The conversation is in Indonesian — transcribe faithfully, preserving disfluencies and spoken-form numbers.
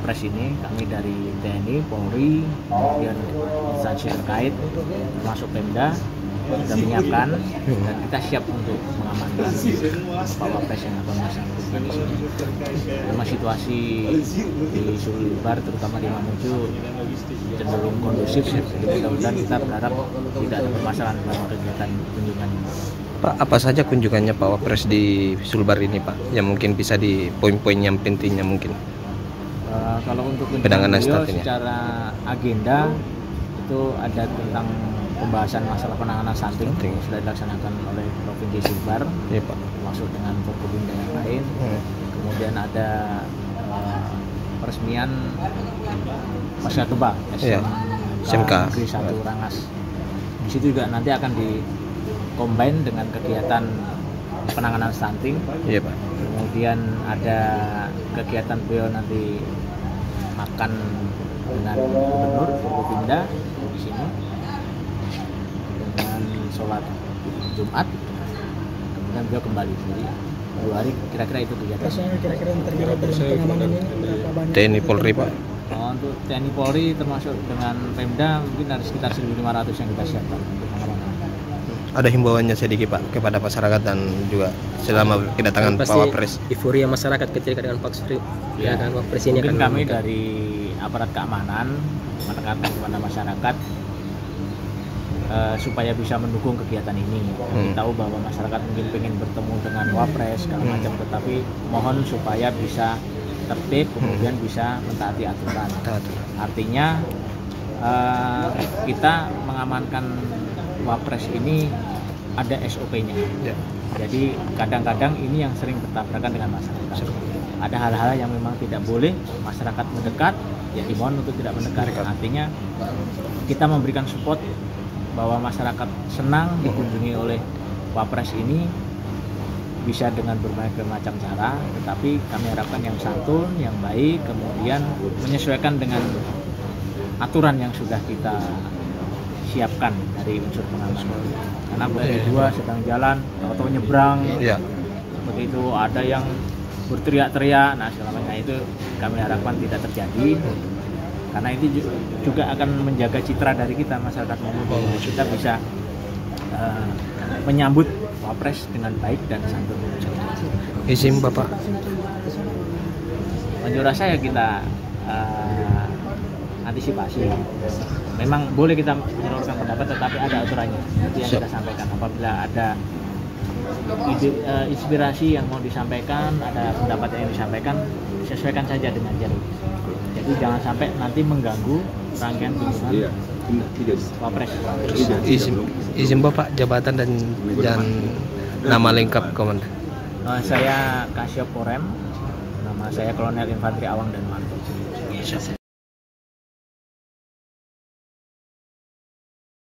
Wapres ini, kami dari T N I, Polri, kemudian instansi terkait, termasuk Pemda, sudah menyiapkan dan kita siap untuk mengamankan Pak Wapres yang akan melaksanakan di sini. Memang situasi di Sulbar, terutama di Mamuju, cenderung kondusif, jadi mudah-mudahan kita berharap tidak ada permasalahan dalam kegiatan kunjungan ini. Pak, apa saja kunjungannya Pak Wapres di Sulbar ini Pak, yang mungkin bisa di poin-poin yang pentingnya mungkin? Uh, kalau untuk kunjungan beliau secara agenda itu ada tentang pembahasan masalah penanganan stunting yang sudah dilaksanakan oleh Provinsi Sulbar, ya, Pak, termasuk dengan Forkopimda yang lain. Hmm. Kemudian ada uh, peresmian Pasca Toba S M K Negeri satu Rangas. Di situ juga nanti akan di combine dengan kegiatan penanganan stunting. Iya, Pak. Kemudian ada kegiatan beliau nanti makan dengan gubernur Forkopimda di sini dengan sholat Jumat. Kemudian beliau kembali. Jadi dua hari kira-kira itu kegiatan. Kira-kira yang terkait dengan pengamanan ini berapa banyak? T N I Polri, Pak. Oh, untuk T N I Polri termasuk dengan Pemda mungkin ada sekitar seribu lima ratus yang kita siapkan untuk pengamanan. Ada himbauannya sedikit Pak kepada masyarakat dan juga selama kedatangan Pak Wapres. Euforia masyarakat ketika dengan Pak Suryo, ya, dan Wapres ini mungkin akan kami membuka. Dari aparat keamanan menekankan kepada masyarakat uh, supaya bisa mendukung kegiatan ini. Kami hmm. tahu bahwa masyarakat mungkin ingin bertemu dengan Wapres segala hmm. macam, tetapi mohon supaya bisa tertib, kemudian hmm. bisa mentaati aturan. Artinya uh, kita mengamankan Wapres ini ada S O P-nya. Ya. Jadi kadang-kadang ini yang sering bertabrakan dengan masyarakat. Ada hal-hal yang memang tidak boleh masyarakat mendekat, ya dimohon untuk tidak mendekat. Artinya kita memberikan support bahwa masyarakat senang dikunjungi oleh Wapres ini bisa dengan berbagai macam cara, tetapi kami harapkan yang santun, yang baik, kemudian menyesuaikan dengan aturan yang sudah kita siapkan dari unsur pengamanan. Karena berdua sedang jalan atau nyebrang, ya. Begitu ada yang berteriak-teriak, nah segala macam itu kami harapkan tidak terjadi. Karena itu juga akan menjaga citra dari kita masyarakat Mamuju bahwa kita bisa uh, menyambut Wapres dengan baik dan santun. Izin Bapak. Unjuk rasa ya kita uh, antisipasi. Memang boleh kita menyalurkan pendapat, tetapi ada aturannya. Itu yang kita sampaikan. Apabila ada ide, uh, inspirasi yang mau disampaikan, ada pendapat yang disampaikan, sesuaikan saja dengan jalur. Jadi jangan sampai nanti mengganggu rangkaian kunjungan Wapres. Izin, izin Bapak jabatan dan dan nama lengkap komandan. Uh, saya Kasio Porem, nama saya Kolonel Infanteri Awang dan Manto.